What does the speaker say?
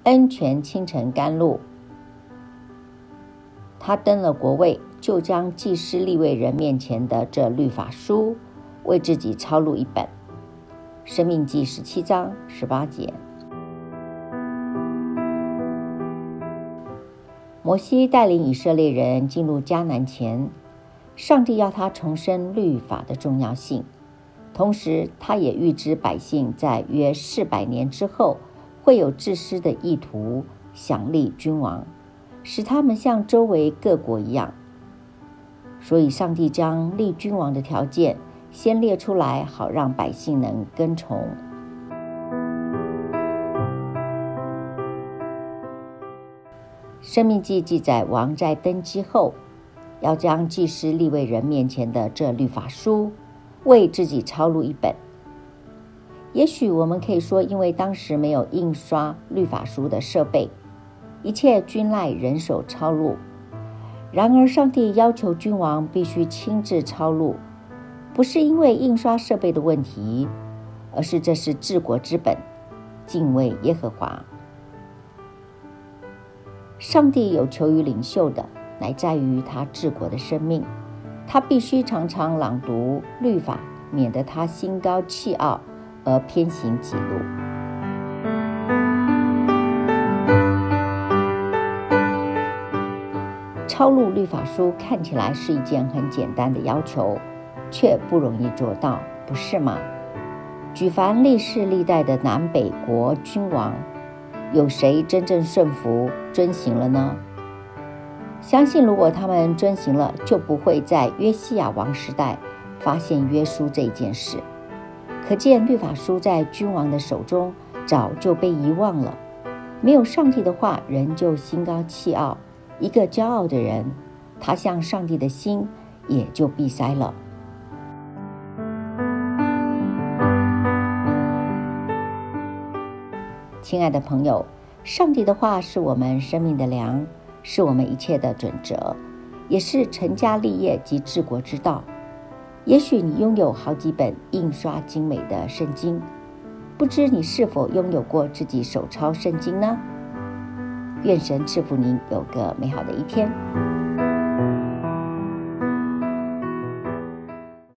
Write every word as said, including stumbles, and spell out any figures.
恩泉清晨甘露。他登了国位，就将祭司利未人面前的这律法书为自己抄录一本。申命记十七章十八节。摩西带领以色列人进入迦南前，上帝要他重申律法的重要性，同时他也预知百姓在约四百年之后会有自私的意图，想立君王，使他们像周围各国一样。所以上帝将立君王的条件先列出来，好让百姓能跟从。申命记记载，王在登基后，要将祭司利未人面前的这律法书为自己抄录一本。也许我们可以说，因为当时没有印刷律法书的设备，一切均赖人手抄录。然而上帝要求君王必须亲自抄录，不是因为印刷设备的问题，而是这是治国之本，敬畏耶和华。上帝有求于领袖的，乃在于他治国的生命，他必须常常朗读律法，免得他心高气傲而偏行己路。抄录律法书看起来是一件很简单的要求，却不容易做到，不是吗？举凡历世历代的南北国君王，有谁真正顺服遵行了呢？相信如果他们遵行了，就不会在约西亚王时代发现约书这件事。可见律法书在君王的手中早就被遗忘了。没有上帝的话，人就心高气傲，一个骄傲的人，他向上帝的心也就闭塞了。亲爱的朋友，上帝的话是我们生命的粮，是我们一切的准则，也是成家立业及治国之道。也许你拥有好几本印刷精美的圣经，不知你是否拥有过自己手抄圣经呢？愿神赐福您有个美好的一天。